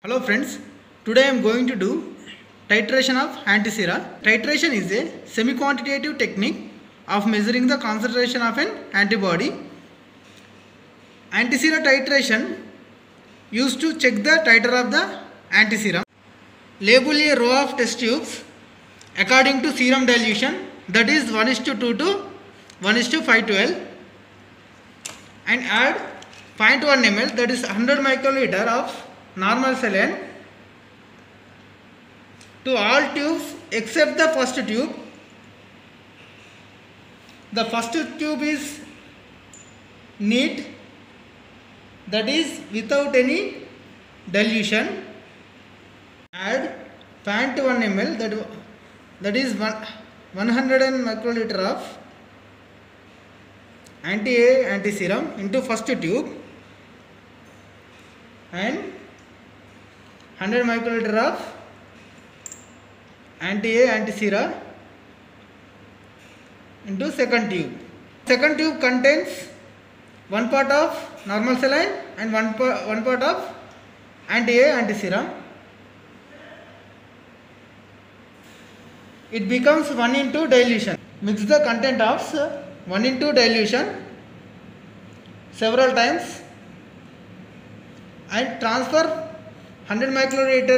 Hello friends, today I am going to do titration of antisera. Titration is a semi-quantitative technique of measuring the concentration of an antibody. Antisera titration used to check the titer of the antiserum. Label a row of test tubes according to serum dilution, that is 1:2 to 1:512, and add 0.1 ml, that is 100 microliter of normal saline to all tubes except the first tube. The first tube is neat, that is without any dilution. Add 0.1 ml, that is 100 microliter of anti-A antiserum into first tube, and 100 microliter of anti-A antisera into second tube. Second tube contains 1 part of normal saline and 1 part of anti-A antiserum. It becomes 1:2 dilution. Mix the content of 1:2 dilution several times and transfer 100 microliter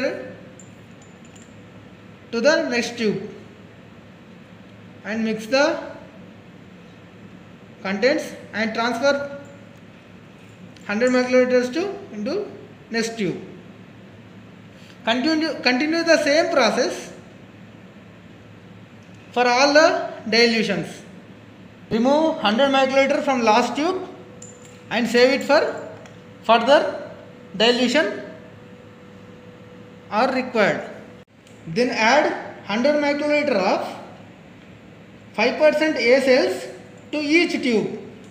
to the next tube and mix the contents and transfer 100 microliters into next tube. Continue the same process for all the dilutions. Remove 100 microliter from last tube and save it for further dilution are required. Then add 100 microliter of 5% A cells to each tube.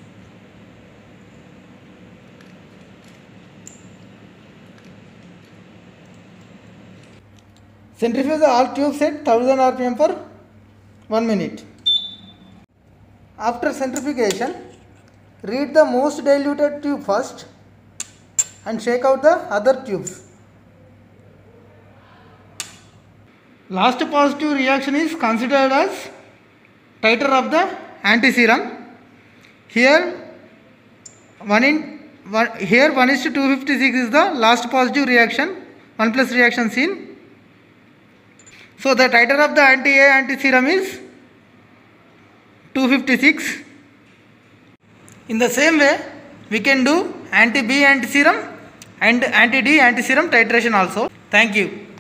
Centrifuge all tubes at 1000 rpm for 1 minute. After centrifugation, read the most diluted tube first and shake out the other tubes. Last positive reaction is considered as titer of the antiserum. Here 1:256 is the last positive reaction, 1 plus reaction seen. So the titer of the anti-A antiserum is 256. In the same way, we can do anti-B antiserum and anti-D antiserum titration also. Thank you.